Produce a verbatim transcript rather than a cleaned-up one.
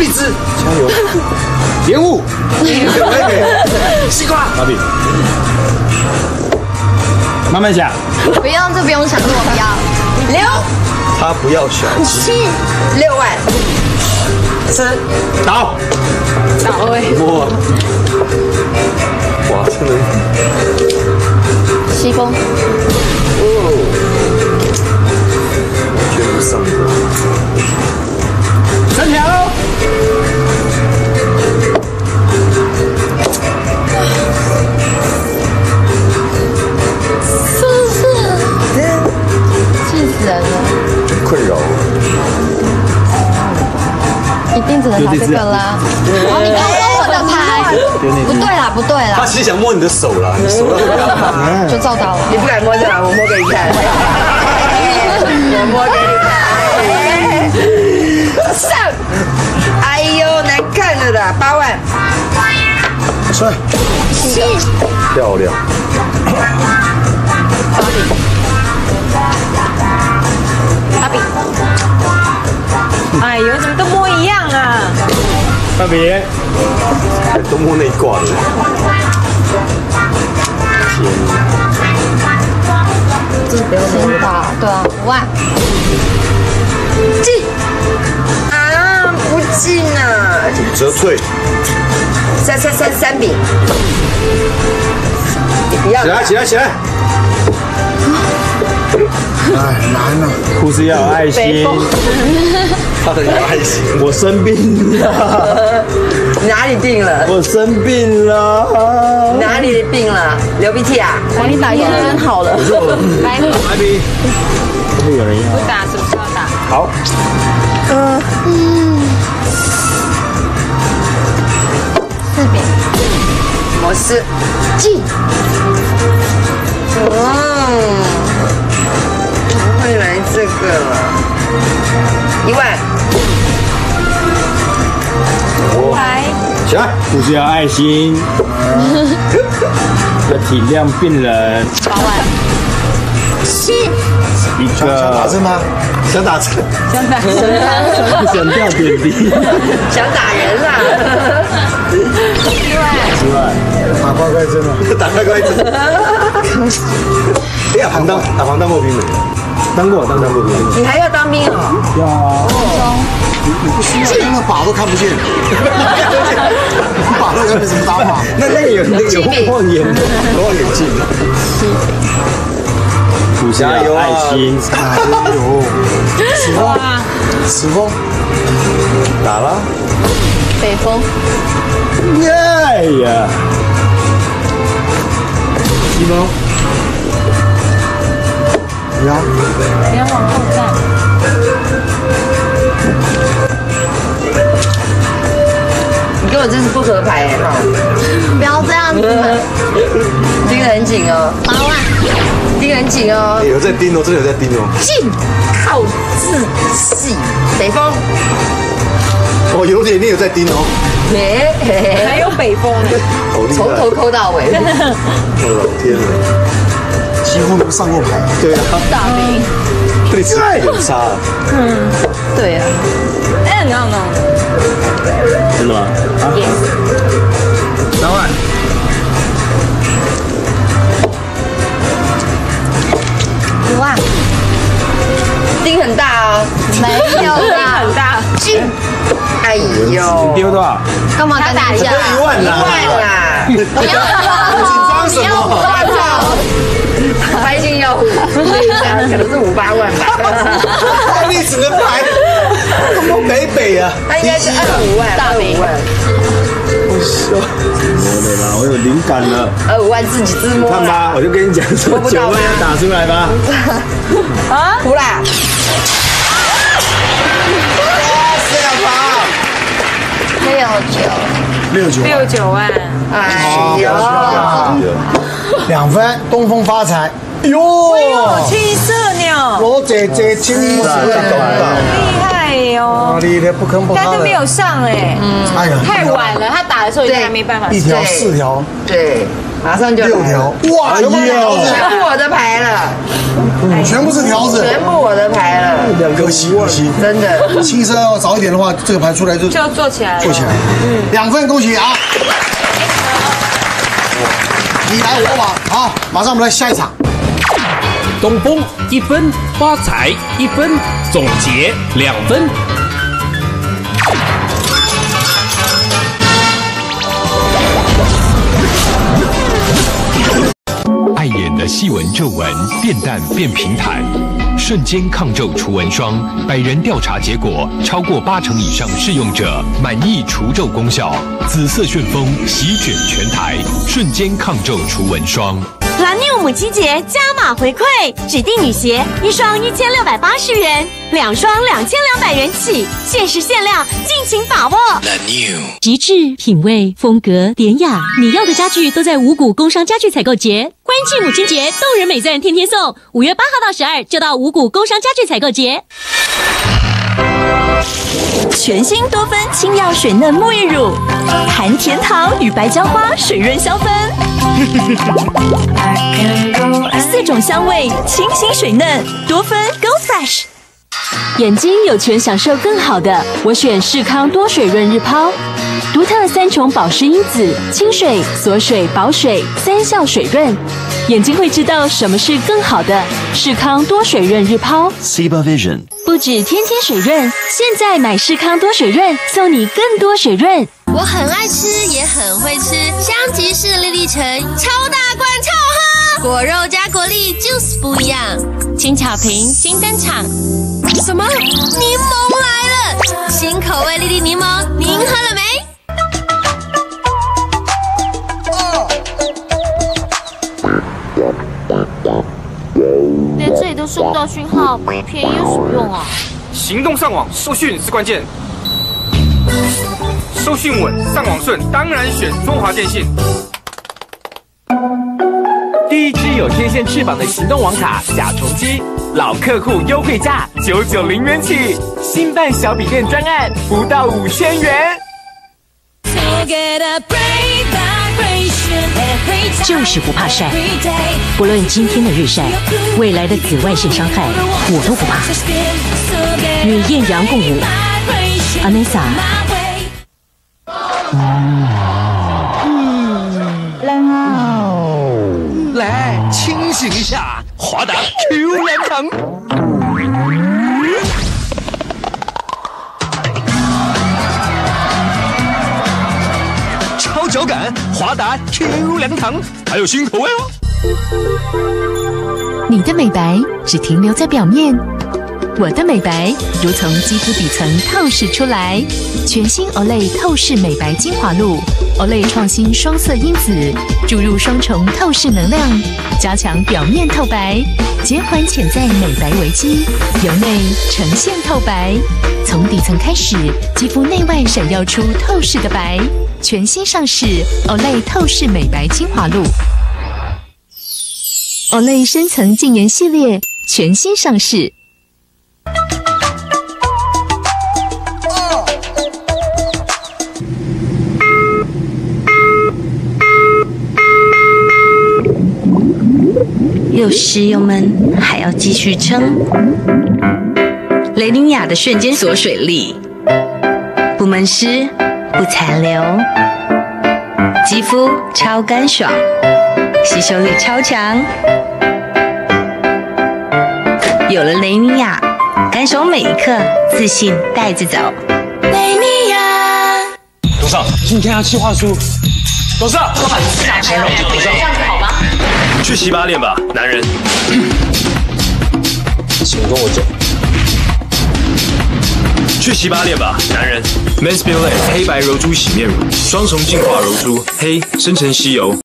荔枝，加油！莲雾，西瓜，蜡笔，慢慢想。 不用，这不用想，这我不要。 六， 他不要小气。 七，六万，吃， 倒， 倒哎。 哇，哇，真的。 西风。 哦，全部上的。三条。 气死人了！ 困扰， 一定只能拿这个啦。好，你刚摸我的牌，不对啦，不对啦， 他其实想摸你的手啦，你手要不要？ 就照到了。 你不敢摸就来，我摸给你看。我摸给你看。上，哎呦，难看了的，八万。 帅， 七， 漂亮。 芭比，哎呦，怎么都摸一样啊？ 蜡笔，都摸那一挂的。天哪！ 这不要先打，对啊，五万。 进啊，不进啊！ 折退。 三三三三饼，你不要起来，起来，起来！ 哎，难啊！ 护士要有爱心，他很有爱心。我生病了， 哪里病了？ 我生病了， 哪里病了？流鼻涕啊？ 帮你打一针好了。 来， 来宾，会有人要不打什么时候打？ 好。 嗯嗯。四饼。 模式进。嗯。不会来这个了，一万， 来， 起来，护士要爱心，要体谅病人。 八万， 七， 一想想打个针吗？ 想打针， 想打想吊点滴， 想打人啦， 七万， 十万， 打乖乖针了。 打乖乖针。哎呀，防当打防当过兵没？当过，当当过兵。 你还要当兵哦？ 要啊。 你你不需要，那个靶都看不见，靶都看不怎么打靶？ 那那个有那个有望远望远镜。互相要有爱心。 哎呦，此风，此风， 打了。 北风。 哎呀，西风。 呀， 你要往后站。 你跟我真是不合牌哎哈！ 不要这样子， 盯得很紧哦， 八万， 盯得很紧哦。 有在盯哦，真的有在盯哦。 进，靠自细，北风。 哦，有点你有在盯哦。 嘿嘿嘿， 还有北风呢， 好厉害！ 从头抠到尾。 我老天啊！ 几乎没上过牌。 对啊， 大饼， 对此很差。 嗯， 对呀， 哎，no no， 真的吗？啊，三万。 五万， 钉很大哦。 没有啦， 很大， 进，哎呦， 丢多少？ 干嘛跟打一下？ 一万一啦！ 万啦！ 你要紧张什么？ 我操！拍性要五，可能是五八万吧。 历史的牌，他妈北北啊！ 他应该是二五万，二五万， 我笑，我的啦，我有灵感了。 二五万自己自摸啦。 看吧，我就跟你讲说，九万要打出来吧。 啊， 胡啦！ 六九， 六九六九万， 哎呦， 两分，东风发财。哟， 七色鸟， 罗姐姐亲自动的， 厉害哟， 你的不坑不塌的。 但都没有上哎， 哎呀， 太晚了，他打的时候已经还没办法一条四条， 对， 马上就来六条，哇，全部是条子， 全部我的牌了， 全部是条子， 全部我的牌了， 可惜可惜， 真的。 青色要早一点的话，这个牌出来就就做起来了， 做起来，嗯，两份恭喜啊！你来我往，好，马上我们来下一场。 东风一分，发财一分，总结两分。 碍眼的细纹皱纹变淡变平坦，瞬间抗皱除纹霜，百人调查结果，超过八成以上试用者满意除皱功效。紫色旋风席卷全台，瞬间抗皱除纹霜。 蓝妞母亲节加码回馈，指定女鞋一双一千六百八十元，两双两千两百元起，限时限量，敬请把握。蓝妞极致品味，风格典雅，你要的家具都在五股工商家具采购节。欢庆母亲节，动人美赞天天送，五月八号到十二就到五股工商家具采购节。 全新多芬清耀水嫩沐浴乳，含甜桃与白椒花水润香氛，四种香味，清新水嫩，多芬 Go Fresh。 眼睛有权享受更好的，我选视康多水润日抛，独特三重保湿因子，清水、锁水、保水，三效水润，眼睛会知道什么是更好的。视康多水润日抛 ，Ciba Vision 不止天天水润，现在买视康多水润，送你更多水润。 我很爱吃，也很会吃，香吉士粒粒橙，超大罐超喝，果肉加果粒就是不一样。 轻巧瓶新登场。 什么？柠檬来了！新口味粒粒柠檬，您喝了没？ 连这里都收不到讯号，便宜有什么用啊？ 行动上网，收讯是关键。收讯稳，上网顺，当然选中华电信。 第一支有天线翅膀的行动网卡甲虫机，老客户优惠价九九零元起，新办小笔电专案不到五千元。 就是不怕晒，不论今天的日晒，未来的紫外线伤害，我都不怕。与艳阳共舞 ，Anessa。 来清醒一下，华达 Q 两糖。超脚感，华达 Q 两糖，还有新口味哦。 你的美白只停留在表面，我的美白如从肌肤底层透视出来。全新 Olay 透视美白精华露 ，Olay 创新双色因子，注入双重透视能量，加强表面透白，减缓潜在美白危机，由内呈现透白，从底层开始，肌肤内外闪耀出透视的白。全新上市 Olay 透视美白精华露 ，Olay 深层净颜系列全新上市。 又湿又闷，还要继续撑。雷凌雅的瞬间锁水力，不闷湿，不残留，肌肤超干爽，吸收力超强。有了雷凌雅，感受每一刻，自信带着走。雷凌雅。 董事长，今天要计划书。董事长，老板是哪牌了？董事长，这样子好吗？去洗把脸吧，男人。请跟我走。去洗把脸吧，男人。Men's Biolay 黑白柔珠洗面乳，双重净化柔珠，黑深层吸油。